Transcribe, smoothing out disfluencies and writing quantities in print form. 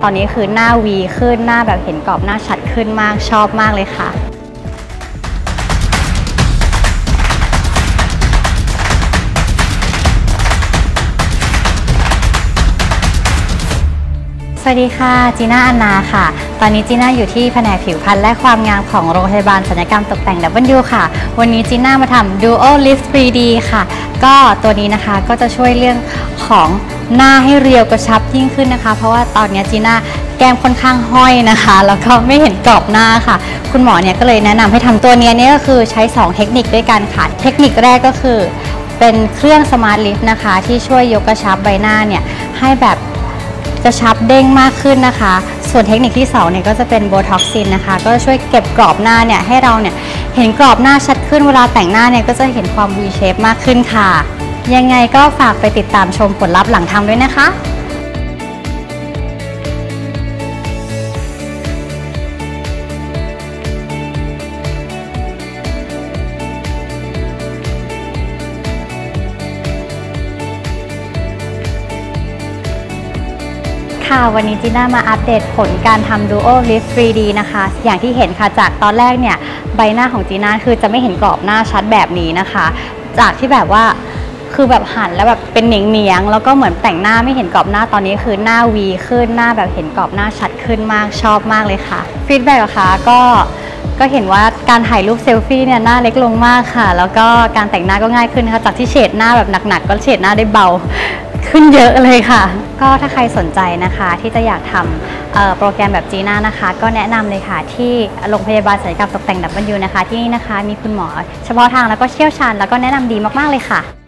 ตอนนี้คือหน้าวีขึ้นหน้าแบบเห็นกรอบหน้าชัดขึ้นมากชอบมากเลยค่ะสวัสดีค่ะจีน่าอันนาค่ะตอนนี้จีน่าอยู่ที่แผนกผิวพรรณและความงามของโรงพยาบาลศัลยกรรมตกแต่ง W ค่ะวันนี้จีน่ามาทำ Duo Lift 3D ค่ะก็ตัวนี้นะคะก็จะช่วยเรื่องของหน้าให้เรียวกระชับยิ่งขึ้นนะคะเพราะว่าตอนนี้จีน่าแก้มค่อนข้างห้อยนะคะแล้วก็ไม่เห็นกรอบหน้าค่ะคุณหมอเนี่ยก็เลยแนะนำให้ทำตัวนี้ก็คือใช้2เทคนิคด้วยกันค่ะเทคนิคแรกก็คือเป็นเครื่อง Smart Lift นะคะที่ช่วยยกกระชับใบหน้าเนี่ยให้แบบกระชับเด้งมากขึ้นนะคะส่วนเทคนิคที่2เนี่ยก็จะเป็นโบท็อกซินนะคะก็ช่วยเก็บกรอบหน้าเนี่ยให้เราเนี่ยเห็นกรอบหน้าชัดขึ้นเวลาแต่งหน้าเนี่ยก็จะเห็นความ V shape มากขึ้นค่ะยังไงก็ฝากไปติดตามชมผลลัพธ์หลังทำด้วยนะคะวันนี้จีน่ามาอัปเดตผลการทำ Duo Lift 3D นะคะอย่างที่เห็นค่ะจากตอนแรกเนี่ยใบหน้าของจีน่าคือจะไม่เห็นกรอบหน้าชัดแบบนี้นะคะจากที่แบบว่าคือแบบหันแล้วแบบเป็นเหนียงๆแล้วก็เหมือนแต่งหน้าไม่เห็นกรอบหน้าตอนนี้คือหน้า V ขึ้นหน้าแบบเห็นกรอบหน้าชัดขึ้นมากชอบมากเลยค่ะฟีดแบ็กอะคะก็เห็นว่าการถ่ายรูปเซลฟี่เนี่ยหน้าเล็กลงมากค่ะแล้วก็การแต่งหน้าก็ง่ายขึ้นนะคะจากที่เฉดหน้าแบบหนักๆก็เฉดหน้าได้เบาขึ้นเยอะเลยค่ะก็ถ้าใครสนใจนะคะที่จะอยากทำโปรแกรมแบบจีน่านะคะก็แนะนำเลยค่ะที่โรงพยาบาลศัลยกรรมตกแต่ง W นะคะที่นี่นะคะมีคุณหมอเฉพาะทางแล้วก็เชี่ยวชาญแล้วก็แนะนำดีมากๆเลยค่ะ